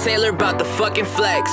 Taylor about the fucking flex.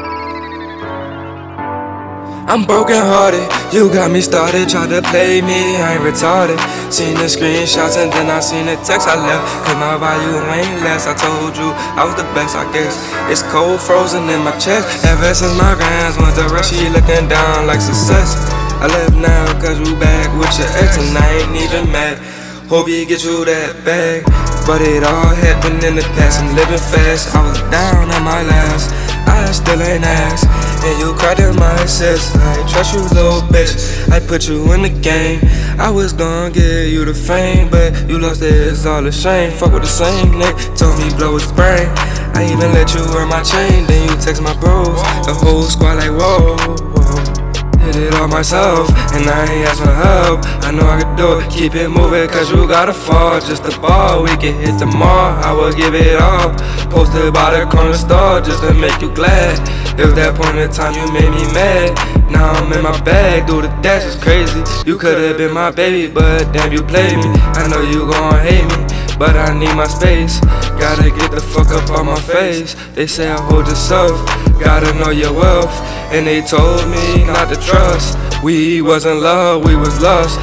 I'm broken hearted, you got me started, tried to play me, I ain't retarded. Seen the screenshots and then I seen the text I left, cause my value ain't less. I told you I was the best, I guess. It's cold frozen in my chest. Ever since my grands went to rush, she looking down like success. I left now cause you back with your ex and I ain't even mad. Hope you get you that bag, but it all happened in the past. I'm living fast, I was down at my last, I still ain't asked. And you cried in my assist. I ain't trust you, little bitch. I put you in the game. I was gonna give you the fame, but you lost it, it's all a shame. Fuck with the same nigga, told me blow his brain. I even let you wear my chain, then you text my bros. The whole squad like whoa, whoa. Did it all myself, and I ain't asked for help. I know I could do it, keep it moving, cause you gotta fall. Just a ball, we can hit the mall, I will give it all. Posted by the corner store, just to make you glad. It was that point in time you made me mad. Now I'm in my bag, do the dash is crazy. You could've been my baby, but damn you played me. I know you gon' hate me, but I need my space. Gotta get the fuck up on my face. They say I hold yourself, gotta know your wealth. And they told me not to trust. We wasn't love, we was lust.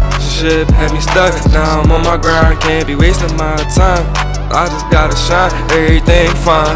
Shit had me stuck, now I'm on my grind. Can't be wasting my time, I just gotta shine, everything fine.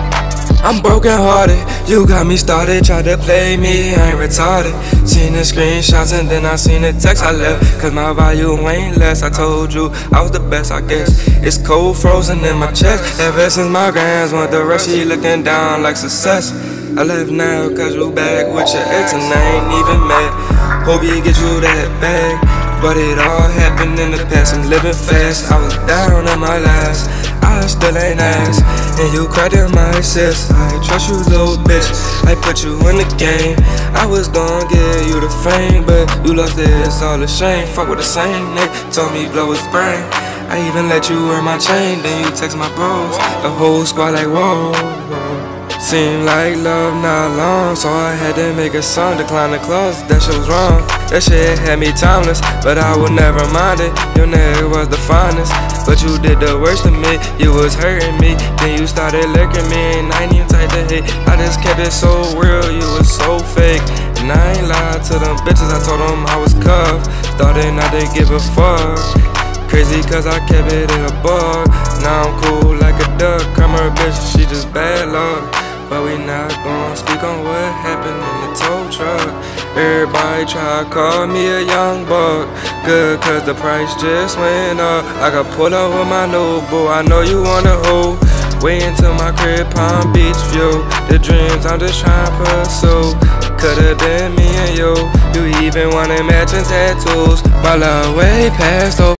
I'm broken hearted, you got me started, tried to play me, I ain't retarded. Seen the screenshots and then I seen the text I left, cause my value ain't less. I told you I was the best, I guess. It's cold frozen in my chest. Ever since my grands went to rush, she looking down like success. I left now cause you back with your ex and I ain't even mad. Hope you get you that bag, but it all happened in the past. I'm living fast, I was down at my last, I still ain't asked. And you cried in my assist. I ain't trust you, little bitch. I put you in the game. I was gonna give you the fame, but you lost it, it's all a shame. Fuck with the same nigga, told me blow his brain. I even let you wear my chain, then you text my bros. The whole squad like whoa, whoa. Seemed like love not long, so I had to make a song. Decline the clause, that shit was wrong. That shit had me timeless, but I would never mind it. Your nigga was the finest, but you did the worst to me. You was hurting me, then you started licking me, and I ain't even type to hate. I just kept it so real, you was so fake. And I ain't lied to them bitches, I told them I was cuffed. Started not to give a fuck. Crazy cause I kept it in a bug. Now I'm cool like a duck. I'm her bitch, she just bad luck. But we not gon' speak on what happened in the tow truck. Everybody try to call me a young buck. Good cause the price just went up. I got pull up with my new boo, I know you wanna hold. Way into my crib, Palm Beach view. The dreams I'm just trying to pursue. Could've been me and you. You even wanted matching tattoos. My love way past over.